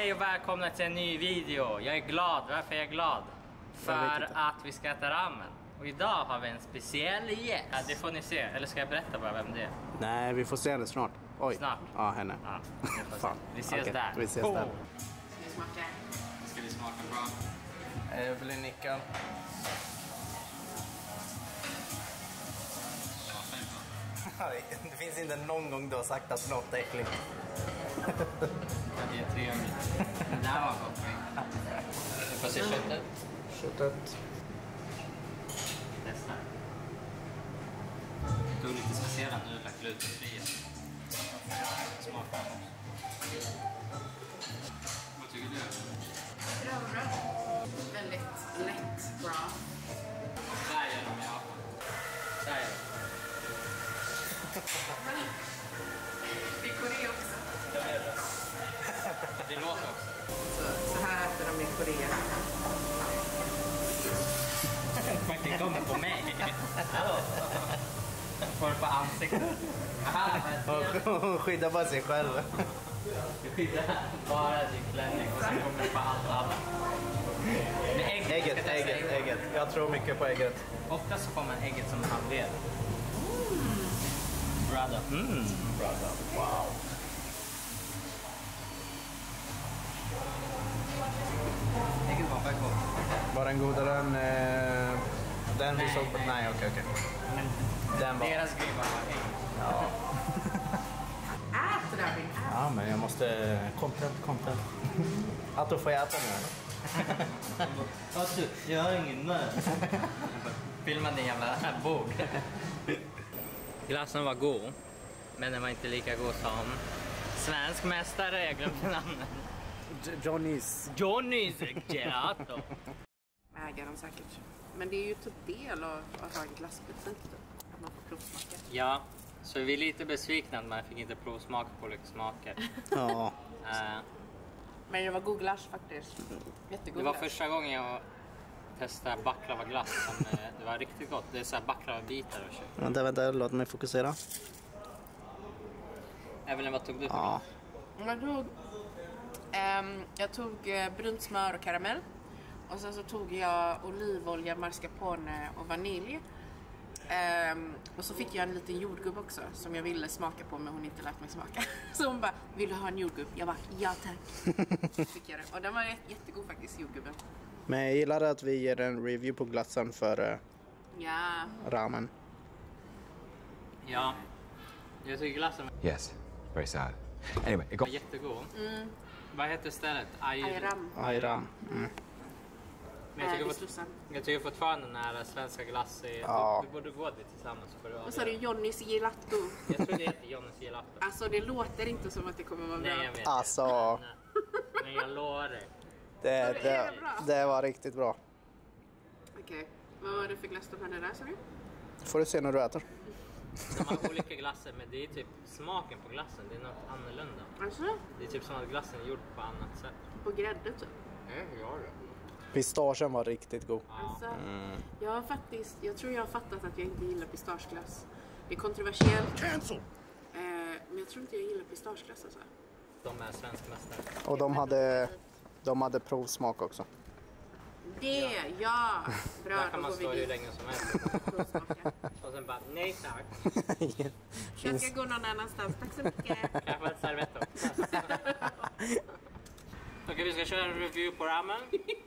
Hej och välkomna till en ny video. Jag är glad. Varför är jag glad? För att vi ska äta ramen. Och idag har vi en speciell gäst. Ja, det får ni se. Eller ska jag berätta bara vem det är? Nej, vi får se det snart. Oj. Snart? Ja, henne. Ja, vi ses där. Vi ses där. Ska vi smaka? Ska vi smaka bra? Evelyn nickar. Det finns inte någon gång du har sagt att något är äckligt. Ja, det är trevligt. Det här var gott. Vi får se köttet. Köttet. Testa. Det är lite speciella nudlar, glutenfria. Smaka. Vad tycker du? Bra. Väldigt lätt, bra. Där gör de i Japan. Där gör de. Det är Korea också. Det låter också. Så här äter de i Korea. Man kommer på mig. Hallå. Får du på ansiktet? Hon skyddar bara sig själv. Du skyddar bara din klänning och så kommer du på allt. Ägget. Jag tror mycket på ägget. Ofta så får man ägget som handled. Brother. Brother. Wow. Ägget var faktiskt gott. Var den godare än den vi såg på? Nej, okej. Men Den var... deras grej var ägg. Ja. Ät Robin, ät. Ja, men jag måste... Content. Att då får jag äta nu. Alltså, jag har ingen mun. Filma din jävla bok. Glassen var god, men den var inte lika god som svensk mästare. Jag glömde namnet. Johnny's Gelato. Äger de säkert. Men det är ju typ del av att ha en glassbutik typ. Att man får provsmaka. Ja, så vi är lite besvikna att man fick inte provsmaka på olika smaker. Ja. Men det var god glass faktiskt. Jättegod Det var glass. första gången jag testade baklava-glass som det var riktigt gott. Det är så här baklava-bitar och kött. Vänta, låt mig fokusera. Evelyn, vad tog du för Ja. glass? Jag tog brunt smör och karamell. Och sen så tog jag olivolja, mascarpone och vanilj. Och så fick jag en liten jordgubb också som jag ville smaka på, men hon inte lät mig smaka. Så hon bara, vill du ha en jordgubb? Jag bara, ja tack. Fick jag det. Och den var jättegod faktiskt, jordgubben. Men jag gillar att vi ger en review på glassen för ramen. Ja, jag tycker glassen Yes, very sad. Anyway, it got... var jättegod. Vad heter stället? Ayran. Men jag tycker fortfarande den här svenska glass är... Ja. Du borde gå dit tillsammans för att... Och så är det Johnny's Gelato. Jag tror det heter Johnny's Gelato. Alltså det låter inte som att det kommer vara bra. Nej, jag vet. Alltså, Men jag lovar dig. det var riktigt bra. Okej, vad var det för glass de hade där, sa du? Får du se när du äter. De har olika glasser, men det är typ smaken på glassen. Det är något annorlunda. Alltså? Det är typ som att glassen är gjord på annat sätt. På grädde typ. Ja, det. Pistagen var riktigt god. Alltså, jag tror jag har fattat att jag inte gillar pistageglass. Det är kontroversiellt. Cancel! Men jag tror inte jag gillar pistageglass alltså. De är svensk mästare. Och de hade provsmak också. Ja! Bra, Där kan man då går stå vi hur dit. länge som helst. Provsmaka. Och sen bara, nej tack. Jag ska gå någon annanstans, tack så mycket. Kan jag få ett servetto? Okej, vi ska köra en review på ramen.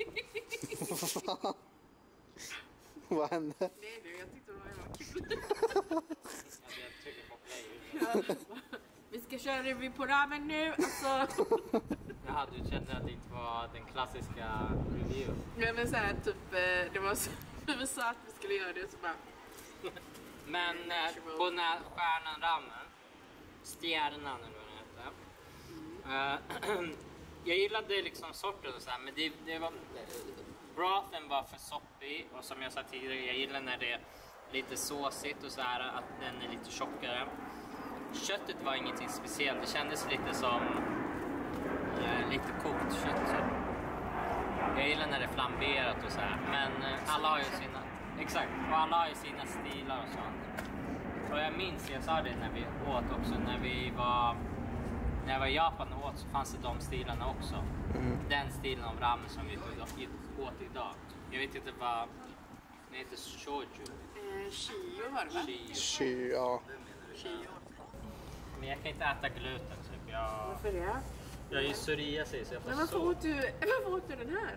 Vad hände? Nej du, jag tyckte det var kul. Jag trycker på play. Vi ska köra review på ramen nu, alltså. Jaha, du kände att det inte var den klassiska review. Ja men såhär typ, det var så, vi sa att vi skulle göra det så bara. Men på den här stjärnan ramen, stjärnan eller vad den heter. Jag gillade liksom sorten och så här, men det var brothen var för soppig, och som jag sa tidigare, jag gillar när det är lite såsigt och så här, att den är lite tjockare. Köttet var ingenting speciellt, det kändes lite som lite kokt kött. Så. Jag gillar när det är flamberat och så här, men alla har ju sina, exakt, och alla har ju sina stilar och sånt. Och jag minns, jag sa det när vi åt också, när vi var när jag var i Japan och åt så fanns det de stilarna också. Den stilen av ramen som vi åt idag. Jag vet inte vad... Det heter shoju. Shio var det va? Shio, ja. Shio. Men jag kan inte äta gluten typ. Varför det? Jag är ju psoriasis så jag får Men varför åt du den här?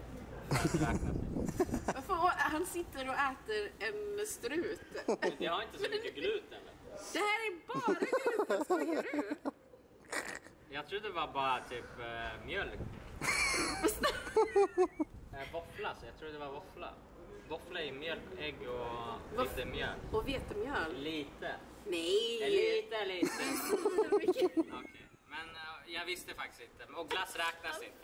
Han sitter och äter en strut. Det har inte så mycket gluten. Det här är bara gluten, skojar du? Jag trodde det var bara typ mjölk. Våffla, så jag trodde det var våffla. Våffla är mjölk, ägg och lite mjöl. Och vetemjöl? Lite. Nej! Lite. Okej. Men jag visste faktiskt inte. Och glass räknas inte.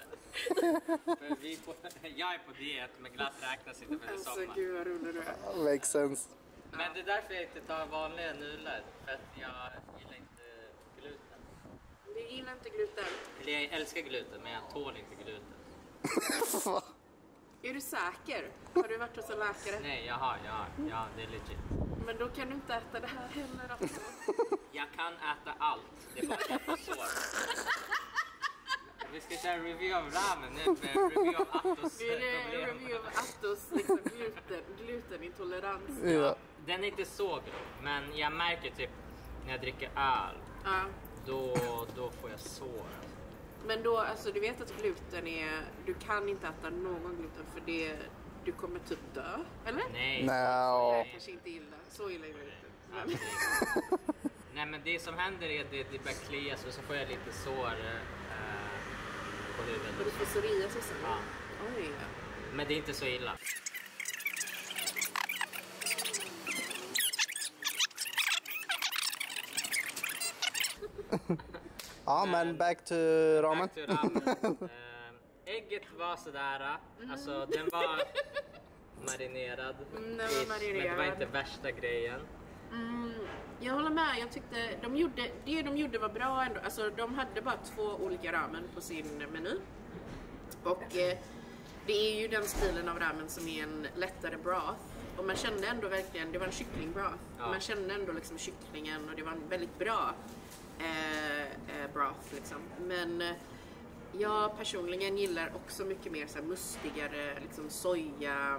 För jag är på diet, men glass räknas inte för det är Alltså sommar. gud vad rolig du är. Makes sense. Men det är därför jag inte tar vanliga nudlar. För att jag gillar inte gluten. Du gillar inte gluten? Eller jag älskar gluten, men jag tål inte gluten. Är du säker? Har du varit hos en läkare? Nej, jag har. Ja, det är legit. Men då kan du inte äta det här heller också. Jag kan äta allt. Det är bara svårt. Vi ska köra review av ramen nu. Review av Attos Det är problem. review av Attos liksom, glutenintolerans. Ja. Den är inte så grov, men jag märker typ när jag dricker öl, Ja. då får jag sår. Men då, alltså du vet att gluten är, du kan inte äta någon gluten för det, du kommer typ dö, eller? Nej. Nej. Kanske inte illa, så illa är det inte. Aldrig. Nej, men det som händer är att det börjar klias och så får jag lite sår på Och huvudet. du får psoriasis eller? Ja. Oj. Men det är inte så illa. Ja, men back to ramen. Back to ramen. Ägget var sådär, alltså den var marinerad. Den var Ish, marinerad. Men det var inte värsta grejen. Jag håller med, jag tyckte de gjorde var bra ändå. Alltså de hade bara 2 olika ramen på sin meny. Och det är ju den stilen av ramen som är en lättare broth. Och man kände ändå verkligen, det var en kycklingbroth. Ja. Man kände ändå liksom kycklingen och det var en väldigt bra broth liksom. Men jag personligen gillar också mycket mer så här mustigare liksom soja,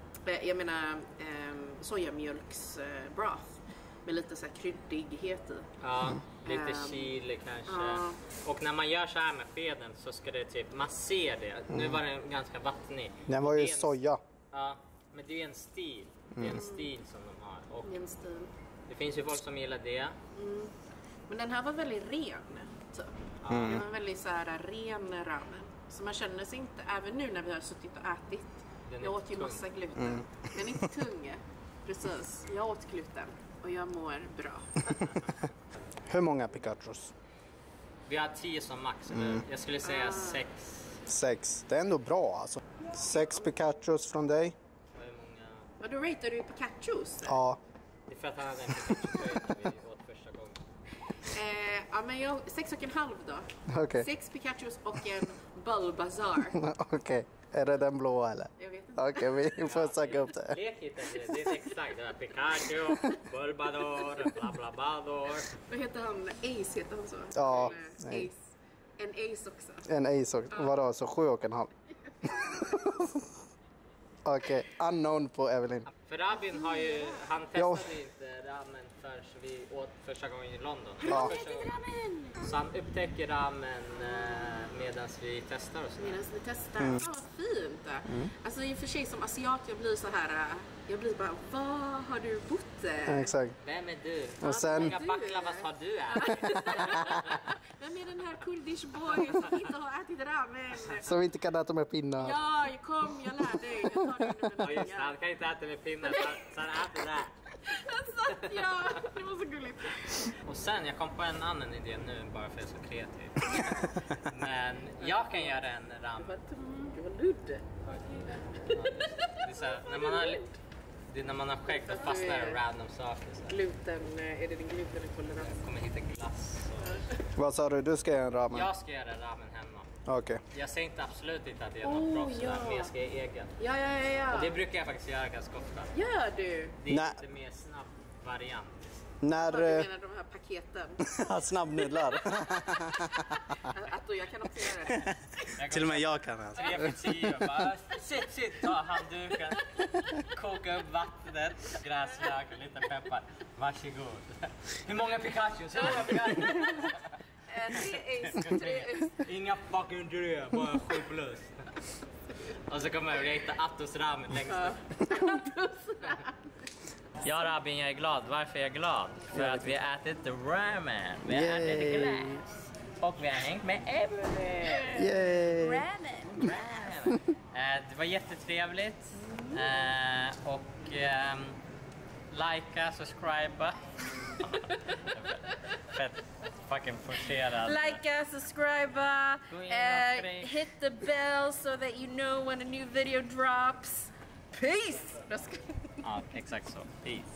sojamjölks broth med lite så här kryddighet i. Ja, lite chili kanske. Ja. Och när man gör så här med skeden så ska det typ, man ser det. Nu var den ganska vattnig. Den var ju Det är en- soja. Ja, men det är en stil. Det är en stil som de har. Och I en stil. det finns ju folk som gillar det. Men den här var väldigt ren, typ. Det var en väldigt så här ren ramen. Så man känner sig inte, även nu när vi har suttit och ätit. Den är Jag åt ju tung. massa gluten. Den är inte tung. Precis, jag åt gluten och jag mår bra. Hur många Pikachus? Vi har 10 som max. Eller? Jag skulle säga 6. 6. Det är ändå bra alltså. 6 Pikachus från dig. Hur många? Vad då ratear du Pikachus? Ja. Det är för att han hade en Pikachu-tröja när vi åt första gången. Ja, men jag 6,5 då. Okej. 6 Pikachus och en Bulbasaur. Okej. Är det den blåa eller? Jag vet inte. Okej, vi får söka upp det. Lek hittade det är exakt. Det var Pikachu, Bulbador, Blablabador. Vad heter han? Ace heter han så? Ja, Eller nej. Ace. En Ace också. En Ace också. Vadå, så 7,5? Okej, unknown på Evelyn. För Rabin har ju, han Ja. testade inte ramen förrän vi åt första gången i London. Ja. Så han upptäcker ramen medan vi testar och sådär. Medan vi testar. Vad fint! Alltså i och för sig som asiat jag blir så här. Jag blir bara, var har du bott? Exakt. Vem är du? Och sen- Hur många baklavas har du ätit? Vem är den här kurdish boy som inte har ätit ramen? Som inte kan äta med pinnar. Ja, kom, jag lär dig. Jag tar dig under Ja, mina just det, han vingar. kan inte äta med pinnar så han äter det. Alltså, ja, det var så gulligt. Och sen, jag kom på en annan idé nu bara för att jag är så kreativ. Men jag kan göra en ramen. Det var ludd. Det är så här, när man har skägg då fastnar det random saker. Så här. Gluten, är det din glutenintolerans? Jag kommer hitta glass. Vad sa du? Du ska göra en ramen? Jag ska göra ramen hemma. Okej. Jag säger inte absolut inte att det är något proffs ja. men jag ska göra egen. Ja. Och det brukar jag faktiskt göra ganska ofta. Gör du? Det är Nej. lite mer snabb variant. När... Du menar de här paketen? Snabbnudlar. Att jag kan också göra det. Till och med jag kan alltså. 3 för 10. Bara sitt, ta handduken. Koka upp vattnet. Gräslök och lite peppar. Varsågod. Hur många Pikachu? 3 ace. Inga fucking 3, bara 7 plus. Och så kommer jag rita Attos ramen längst upp. Ja Rabin, jag är glad. Varför är jag glad? För att vi har ätit ramen. Vi har ätit glass. Och vi har hängt med Evelyn. Yay! Ramen. Det var jättetrevligt. Och likea, subscriba. Fett fucking forcerad. Likea, subscribe, hit the bell so that you know when a new video drops. Peace! Ja, exakt så. Peace.